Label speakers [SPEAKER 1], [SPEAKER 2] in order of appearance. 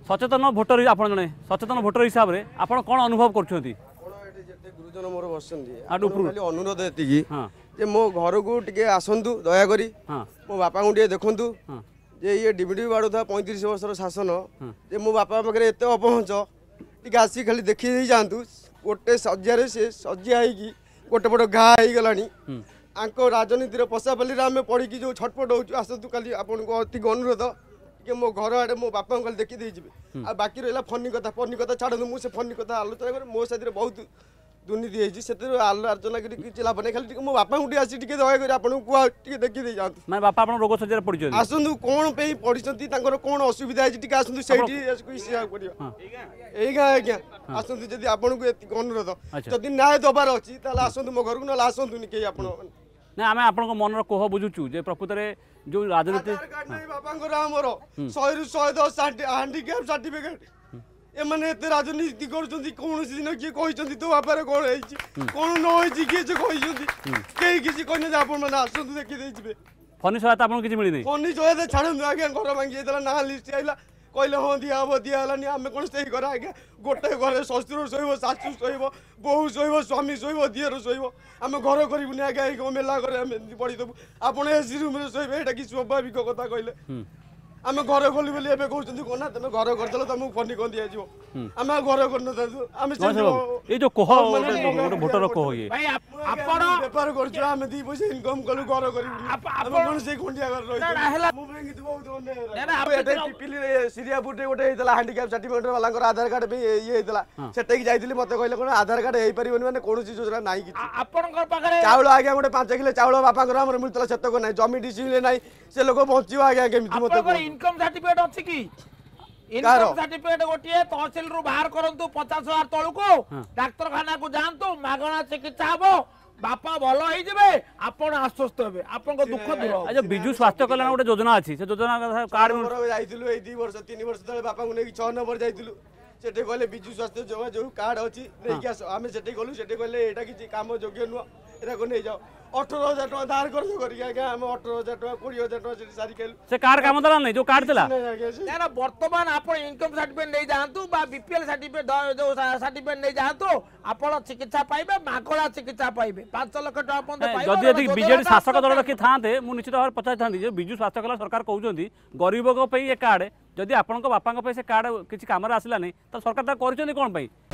[SPEAKER 1] सचेतन voter आप जड़े सचेतन voter हिसाब से आप कौन अनुभव कर
[SPEAKER 2] गुरुजन मोर बस अनुरोध ये मो घर को टे आसतु दयाकोरी मो बापा को टे देखु जे ये डिबिडी बाड़ू था 35 वर्षर शासन जे मो बापा पाखे एत अपहंच टे आसिक खाली देखी जातु गोटे सज्जार से सज्जा हो गोटे पट घा हो गला राजनीतिर पशापाली आम पड़ी जो छटपट हो आसतु खाली आपको अति अनुरोध कि मो घर आड़े मो बापा को देखी दे आ बाकी रहा फनी कथा छाड़ू मुझे फनी कथा आलोचना कर मो साथी बहुत दुर्नीति होती से आलोचना कर लाभ नहीं खाली मो बापा को आसी दयाकर आपको कह देखी दे जातु
[SPEAKER 1] मैं बापा आप रोग सज्जा पड़ी
[SPEAKER 2] आसतु कौन पे पढ़ी कौन असुविधा है आसतु से पड़ो यही आज्ञा आसतु जब आपको अनुरोध जदि न्याय दबार अच्छी आसतु मो घर को ना आसतुनि कहीं आप
[SPEAKER 1] ना आम आप मन कोह बुझुचु जे प्रकृत में जो राजनीति
[SPEAKER 2] बापार 100 ରୁ 110 हैंडिकैप सर्टिफिकेट एमाने एते राजनीति करछन्ती कौन दिन किए कहते तो बापार कौन है कौन न किए कहीं किसी कहने आप आसतु देखी दे
[SPEAKER 1] फनी सहायता आपको किसी मिली
[SPEAKER 2] फनी सहायता छाड़ू आज्ञा घर भांगी ना लिस्ट आइला कहले हाँ दिहब दिहलानी आम कौन से घर आज्ञा गोटे घर शशुर शोब शाशु शोब बोहू शोब स्वामी शोब दिहर शोब आम घर करूनी आज्ञा मेला घर पढ़ीदेबू आप एसी रूम शोबे ये कि स्वाभाविक कथा कहले आम घर खोली बोली एवं कहते कौन तुम घर करदेल तुमको फनी कौन दिज्व आम घर कर
[SPEAKER 1] ये जो कोह भोटर कोह ये
[SPEAKER 2] बेपार कर दी पैसा इनकम कलु घर कर से खंडिया सीरियापुर गोटे हैंडिकैप सर्टिफिकेट वाला आधार कार्ड भी ये से जाइए मत कहले कौन आधार कार्ड हो पार मैंने कौन योजना ना चाउल आज्ञा गोटे 5 किलो चाउल बापा मिलता सेतक ना जमी डिस्ट्रिक्ट ना से लोक बचो आज्ञा केमी मत
[SPEAKER 3] इनकम सर्टिफिकेट अछि की इनकम सर्टिफिकेट गोटे तहसील रु बाहर करंतु 50,000 तळु को डाक्टर खाना को जानतु मागणा चिकित्सा हबो बापा भलो होई जबे आपण आश्वस्त हेबे आपण को दुख दूर
[SPEAKER 1] अच्छा बिजु स्वास्थ्य कल्याण गोटे योजना अछि से योजना कार्ड
[SPEAKER 2] में जाइतिलु ए 2 वर्ष 3 वर्ष तले बापा को नेकी 6 नंबर जाइतिलु सेटे कहले बिजु स्वास्थ्य जो कार्ड अछि नेकी आस आमे सेटे गलु सेटे कहले एटा किछि काम योग्य नुआ एटा को नै जाओ 18,000 टका धार कर करी आज्ञा हम 18,000 टका 20,000 टका से सारी केलु
[SPEAKER 1] से कार्ड काम दला नै जो कार्ड देला
[SPEAKER 3] ना वर्तमान आपण इनकम सर्टिफिकेट नै जानतु बा बीपीएल सर्टिफिकेट जो सर्टिफिकेट नै जानतु आपण चिकित्सा पाइबे मागणा चिकित्सा पाइबे 5 लाख टका पन्द पाइबे
[SPEAKER 1] जदि बीजेडी शासक दल के थांते मु निश्चित भाव पचार थांती जे बिजु स्वास्थ्य कल्याण सरकार कहउजंती गरीब को पई ए कार्ड जदि आपन को बापा को पई से कार्ड किछि काम रे आसिला नै त सरकार ता करचंती कोन पई